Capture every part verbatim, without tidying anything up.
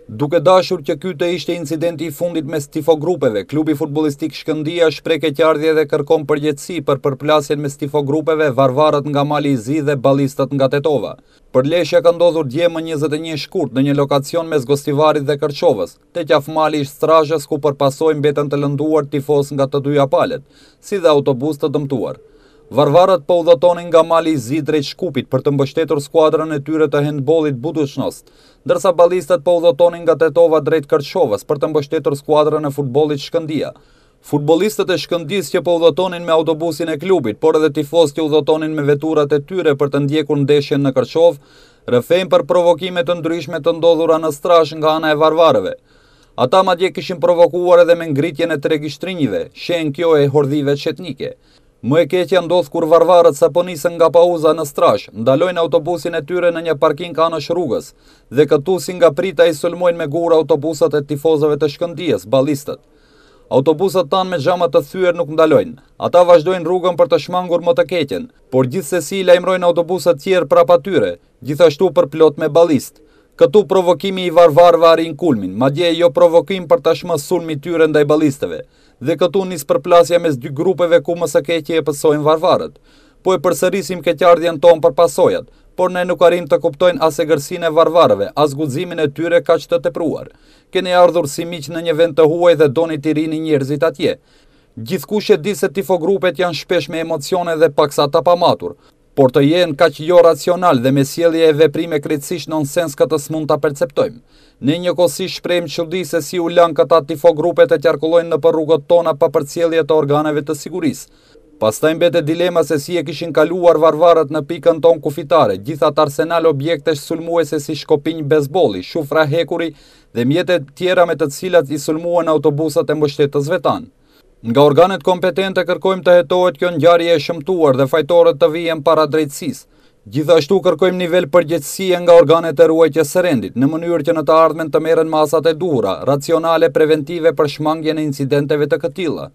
Duke dashur që ky të ishte incidenti i fundit mes tifogrupeve, klubi futbollistik Shkëndija shpreh keqardhje dhe kërkon përgjegjësi për përplasjen mes tifogrupeve Varvarët nga Mali i Zi dhe ballistat nga Tetova. Përleshja ka ndodhur dje më njëzet e një shkurt në një lokacion mes Gostivarit dhe Kërçovës, te qafmali i Strazhës ku përpasoi mbeten të lënduar tifos nga të dyja palët, si dhe autobus të dëmtuar. Varvarët po udhëtonin nga Mali i Zi drejt Shkupit për të mbështetur skuadrën e tyre të handbollit Budućnost, ndërsa ballistat po udhëtonin nga Tetova drejt Kërçovës për të mbështetur skuadrën e futbollit Shkëndija. Futbollistët e Shkëndijës që po udhëtonin me autobusin e klubit, por edhe tifozët që udhëtonin me veturat e tyre për të ndjekur ndeshjen në Kërçovë, rrëfejnë për provokime të ndryshme të ndodhura në Strazh nga ana e varvarëve. Ata madje kishin provokuar edhe me ngritjen e tregishtrinjve, shen kjo e hordhive çetnike. Më e keqja ndodh kur varvarët sapo nisën nga pauza në Strazh, ndalojnë autobusin e tyre në një parking anësh rrugës dhe këtu si nga prita i sulmojnë me gur autobusat e tifozëve të Shkëndijës, ballistët. Autobusat tanë me xhama të thyer nuk ndalojnë. Ata vazhdojnë rrugën për të shmangur më të keqen, por gjithsesi lajmërojnë autobusat tjerë prapa tyre, gjithashtu për plot me ballist. Këtu provokimi i varvarëve arrin kulmin, madje jo provokim për tashmë sulmi tyre ndaj ballistëve. Dhe këtu nis përplasja mes dy grupeve ku më së keqe e pësojnë varvarët. Po e përsërisim keqardhjen tonë për pasojat, por ne nuk arrim të kuptojnë as egërsinë e varvarëve, as guximin e tyre kaq të tepruar. Keni ardhur si miq në një vend të huaj dhe doni t'i rini njerëzit atje. Gjithkush e di se tifogrupet janë shpesh me emocione dhe paksa të pamatur, por të jenë kaq jo racional dhe me sjellje e veprime krejtësisht nonsens këtë s'mund ta perceptojmë. Ne njëkohësisht shprehim çudi se si u lan këta tifogrupet e qarkullojnë nëpër rrugët tona pa përcjellje të organeve të sigurisë. Pastaj mbetet dilema se si e kishin kaluar varvarët në pikën tonë kufitare, gjithat arsenal objektesh sulmuese si shkopinj bezbolli, shufra hekuri dhe mjete tjera me të cilat i sulmuan autobusat e mbështetësve tanë. Nga organet kompetente kërkojmë të hetohet kjo ngjarje e shëmtuar dhe fajtorët të vihen para drejtësisë. Gjithashtu kërkojmë nivel përgjegjësie nga organet e ruajtjes së rendit, në mënyrë që në të ardhmen të merren masat e duhura, racionale, preventive për shmangjen e incidenteve të këtilla.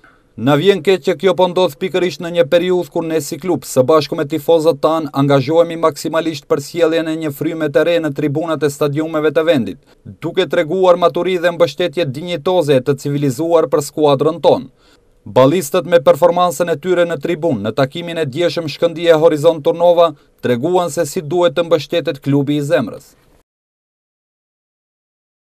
Na vjen keq që kjo po ndodh pikërisht në një periudhë kur ne si klub, së bashku me tifozët tanë, angazhohemi maksimalisht për sjelljen e një fryme të re në tribunat e stadiumeve të vendit, duke treguar maturi dhe mbështetje dinjitoze të civilizuar për skuadrën tonë. Ballistët me performansën e tyre në tribun, në takimin e djeshëm Shkëndija Horizont Turnova, treguan se si duhet të mbështetet klubi i zemrës.